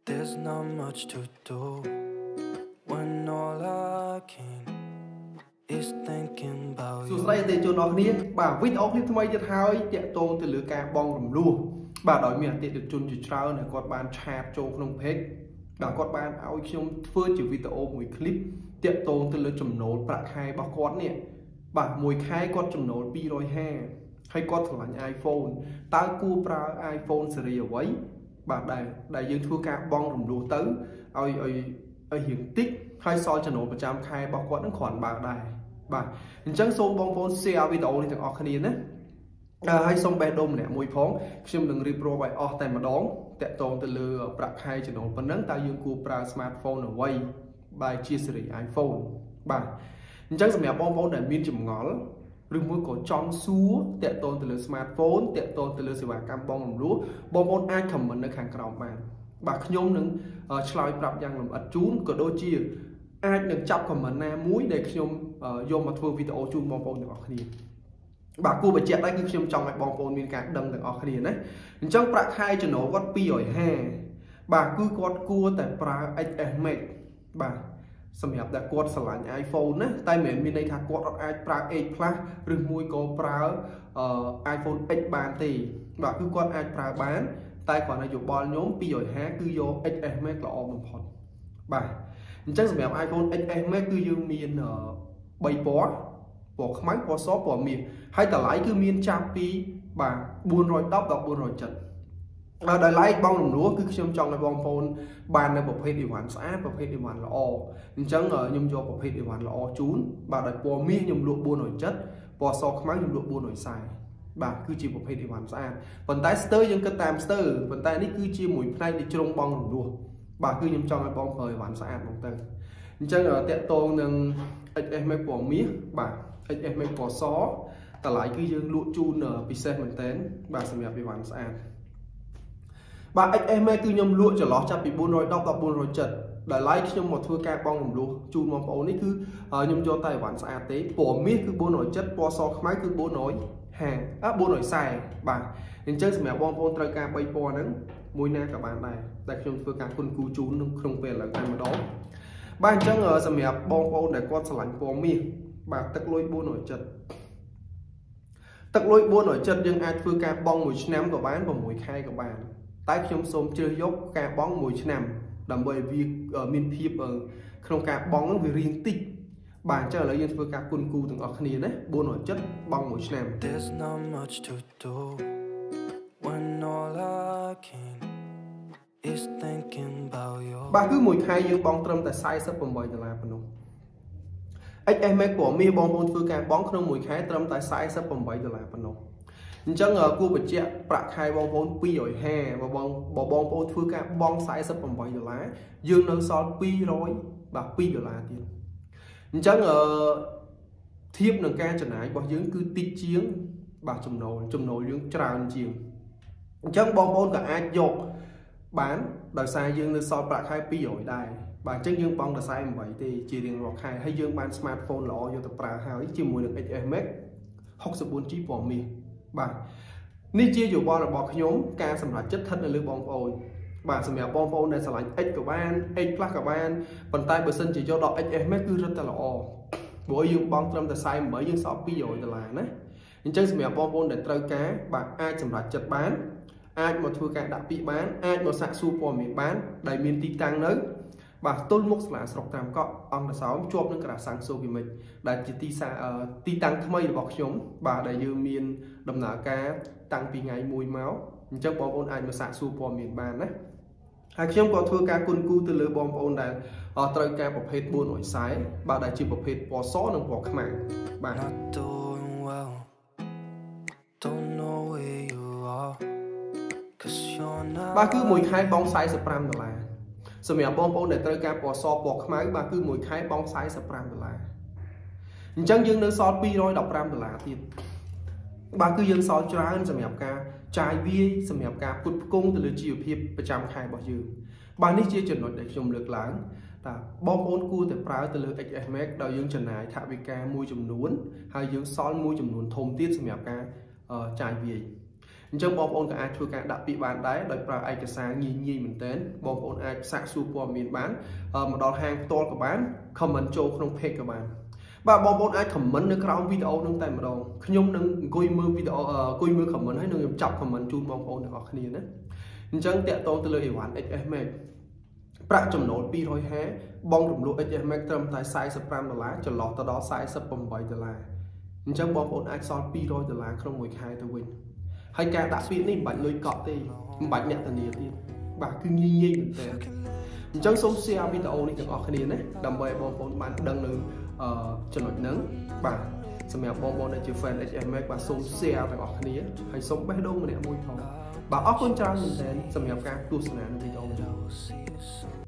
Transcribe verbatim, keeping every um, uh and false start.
There's not much to do when all I can is thinking about you. សួស្តីអតិថិជនអរគ្នាបាទវីដេអូនេះថ្មីទៀតហើយតាក់ទងទៅលើការបងរំលោះបាទដោយមានអតិថិជនជាច្រើនដែលគាត់បានឆាតចូលក្នុង page បាទគាត់បានឲ្យខ្ញុំធ្វើជាវីដេអូមួយ clip តាក់ទងទៅលើចំណូលប្រាក់ខែរបស់គាត់នេះបាទមួយខែគាត់ចំណូលពីររយហាសិបហើយគាត់ឆ្លាញ់ iPhone តើគួរប្រើ iPhone ស៊េរីអ្វីបាទដែលដែលយើងធ្វើការបងរំលោះទៅឲ្យឲ្យឲ្យរៀងតិចហើយសល់ចំណូលប្រចាំខែរបស់គាត់នឹងគ្រាន់បើដែរបាទអញ្ចឹងសូមបងប្អូន share វីដេអូនេះទាំងអស់គ្នាណាហើយសូមបេះដូងម្នាក់មួយផងខ្ញុំនឹងរៀបរាប់ឲ្យអស់តែម្ដងតាក់ទងទៅលើប្រាក់ខែចំណូលប៉ុណ្ណឹងតើយើងគួរប្រើ smartphone អ្វីបែរជាស៊េរី iPhone បាទអញ្ចឹងសម្រាប់បងប្អូនដែលមានចម្ងល់ឬមួយក៏ចង់សួរតាក់ទងទៅលើ smartphone តាក់ទងទៅលើសេវាកម្មបងរំលោះបងប្អូនអាច comment នៅខាងក្រោមបានបាទខ្ញុំនឹងឆ្លើយប្រាប់យ៉ាងលម្អិតជូនក៏ដូចជាអាចនឹងចាប់ comment ណាមួយដែលខ្ញុំយកមកធ្វើវីដេអូជូនបងប្អូនទាំងអស់គ្នាបាទគួរបញ្ជាក់ដែរគឺខ្ញុំចង់ឲ្យបងប្អូនមានការដឹងទាំងអស់គ្នាណាអញ្ចឹងប្រាក់ខែចំណូលគាត់ពីររយហាសិបបាទគឺគាត់គួរតែប្រើ เอ็กซ์ เอส Max បាទសម្រាប់តែគាត់ឆ្លាញ់ iPhone ណាតែមិនមានន័យថាគាត់អត់អាចប្រើ X Plus ឬមួយក៏ប្រើ iPhone X បានទេបាទគឺគាត់អាចប្រើបានតែគ្រាន់តែយោបល់ខ្ញុំពីររយហាសិបគឺយក เอ็กซ์ เอส Max ល្អបំផុតបាទអញ្ចឹងសម្រាប់ iPhone เอ็กซ์ เอส Max គឺយើងមានបីពណ៌ពណ៌ខ្មៅពណ៌សពណ៌មាសហើយតម្លៃគឺមានចាប់ពីបាទបួនរយដប់ដល់បួនរយចិតដល់តម្លៃបងរំលោះគឺខ្ញុំចង់ឲ្យបងប្អូនបាននៅប្រភេទអីវ៉ាន់ស្អាតប្រភេទអីវ៉ាន់ល្អអញ្ចឹងខ្ញុំយកប្រភេទអីវ៉ាន់ល្អជូនបាទដោយពណ៌មាសខ្ញុំលក់បួនរយចិតពណ៌សខ្មៅខ្ញុំលក់បួនរយសាយបាទគឺជាប្រភេទអីវ៉ាន់ស្អាតប៉ុន្តែស្ទើរយើងគិតតាមស្ទើរប៉ុន្តែនេះគឺជាមួយផ្នែកនៃជ្រុងបងរំលោះបាទគឺខ្ញុំចង់ឲ្យបងប្រើអីវ៉ាន់ស្អាតមកទៅអញ្ចឹងតាក់ទងនឹង เอ็กซ์ เอส Max ពណ៌មាសបាទ เอ็กซ์ เอส Max ពណ៌សតម្លៃគឺយើងលក់ជូនពិសេសមែនតើបាទសម្រាប់អីវ៉ាន់ស្អាតបាទ เอ็กซ์ เอส Max គឺខ្ញុំលក់ចន្លោះចាប់ពីបួនរយដប់ដល់បួនរយចិតតម្លៃខ្ញុំមកធ្វើការបងរំលោះជូនបងប្អូននេះគឺខ្ញុំយកតែអីវ៉ាន់ស្អាតទេពណ៌មាសគឺបួនរយចិតពណ៌សខ្មៅគឺបួនរយហាសិបអ่ะបួនរយសាយបាទអញ្ចឹងសម្រាប់បងប្អូនត្រូវការបីពណ៌ហ្នឹងមួយណាក៏បានដែរតែខ្ញុំធ្វើការគុណគូជូនក្នុងពេលឥឡូវតែម្ដងបាទអញ្ចឹងសម្រាប់បងប្អូនដែលគាត់ឆ្លាញ់ពណ៌មាសបាទទឹកលុយបួនរយចិតទឹកលុយបួនរយចិតយើងអាចធ្វើការបងមួយឆ្នាំក៏បានប្រហែលខែក៏បានតែខ្ញុំសូមជ្រើសយកការបងមួយឆ្នាំដើម្បីឲ្យវាមានភាពក្នុងការបងហ្នឹងវារៀងតិចបាទអញ្ចឹងឥឡូវយើងធ្វើការគុណគូទាំងអស់គ្នាណាបួនរយចិតបងមួយឆ្នាំ There's not much to do when all I can is thinking about you បាទគឺមួយខែយើងបងត្រឹមតែสี่สิบแปดដុល្លារប៉ុណ្ណោះ เอ็กซ์ เอส Max ពណ៌មាសបងប្អូនធ្វើការបងក្នុងមួយខែត្រឹមតែสี่สิบแปดដុល្លារប៉ុណ្ណោះអញ្ចឹងគួរបញ្ជាក់ប្រាក់ខែបងប្អូនពីររយហាសិបបើបងបើបងប្អូនធ្វើការបងสี่สิบแปดដុល្លារយើងនៅសល់ពីររយបាទពីរដុល្លារទៀតអញ្ចឹងអឺធៀបនឹងការចំណាយរបស់យើងគឺតិចជាងបាទចំណូលចំណូលយើងច្រើនជាងអញ្ចឹងបងប្អូនក៏អាចយកបានដោយសារយើងនៅសល់ប្រាក់ខែពីររយដែរបាទអញ្ចឹងយើងបងតែสี่สิบแปดទេជារៀងរាល់ខែហើយយើងបាន smartphone ល្អយកទៅប្រើហើយជាមួយនឹង เอ็กซ์ เอส Max หกสิบสี่ จี ពណ៌មាសបាទនេះជាយោបល់របស់ខ្ញុំការសម្រេចចិត្តស្ថិតនៅលើបងប្អូនបាទសម្រាប់បងប្អូនដែលឆ្លាញ់ X ក៏បាន X Plus ក៏បានប៉ុន្តែបើសិនជាយកដល់ เอ็กซ์ เอส Max គឺរឹតតែល្អព្រោះយើងបងត្រឹមតែสี่สิบแปดយើងសល់ពីររយដុល្លារណាអញ្ចឹងសម្រាប់បងប្អូនដែលត្រូវការបាទអាចសម្រេចចិត្តបានអាចមកធ្វើការដាក់ពាក្យបានអាចមកសាកសួរព័ត៌មានបានដែលមានទីតាំងនៅបាទទល់មុខសាលាស្រុកត្រាំកក់អង្គរសោមជាប់នឹងក្រាសាំងសូវីមិចដែលជាទីសាទីតាំងថ្មីរបស់ខ្ញុំបាទដែលយើងមានដំណើរការតាំងពីថ្ងៃមួយមកអញ្ចឹងបងប្អូនអាចមកសាកសួរព័ត៌មានបានណាហើយខ្ញុំក៏ធ្វើការគុណគូទៅលើបងប្អូនដែលត្រូវការប្រភេទបួនរយសាយបាទដែលជាប្រភេទពណ៌សនិងពណ៌ខ្មៅបាទ Not doing well don't know where you are cause you're not បាទគឺមួយខែបងสี่สิบห้าដុល្លារសម្រាប់បងប្អូនដែលត្រូវការពណ៌សពណ៌ខ្មៅបាទគឺមួយខែបងสี่สิบห้าដុល្លារអញ្ចឹងយើងនៅសល់ពីររយដប់ប្រាំដុល្លារទៀតបាទគឺយើងសល់ច្រើនសម្រាប់ការចាយវាយសម្រាប់ការផ្គត់ផ្គង់ទៅលើជីវភាពប្រចាំខែរបស់យើងបាទនេះជាចំណុចដែលខ្ញុំលើកឡើងតើបងប្អូនគួរតែប្រើទៅលើ เอ็กซ์ เอส Max ដោយយើងចំណាយថវិកាមួយចំនួនហើយយើងសល់មួយចំនួនធំទៀតសម្រាប់ការចាយវាយអ Chẳng bom ôn cả ai thua cả đặc biệt bàn đáy đòi pra ai cả sáng nhì nhì mình tên bom ôn ai sạc super miền bán mà đòn hàng to của bán comment cho không phê các bạn bà bom ôn ai comment nước rau video nâng tay mà đâu nhung nâng coi mưa video coi mưa comment hay nâng chọc comment chun bom ôn được ở kia đấy chẳng tẹt to từ lời hoàn ích emประจำนวนปีร้อยแห่บองรวมรวมเอเจนต์แม็กเติมไต่ไซส์สปรัมดอลลาร์จะหลอกตลอดไซส์สปมใบดอลลาร์จังบองโอนไอซอลปีร้อยดอลลาร์ครองมวยคายตัววินให้การดักปีนี่บัตรลอยเกาะตีบัตรเนี่ยตันเดียตีบัตรคือยี่ยี่เหมือนเดิมจังส่งเสียวิดีโอนี่ถึงออกคะแนนนะดำไปบองโอนมันดังหนึ่งจนหมดนั้นบัตรสมัยบองโอนในจีแฟนเอเจนต์แม็กบัตรส่งเสียถึงออกคะแนนให้ส่งไปให้ดูมันเนี่ยมวยทองบัตรออกคนจ้างเหมือนเดิมสมัยการตัวสนามในวิดีโอ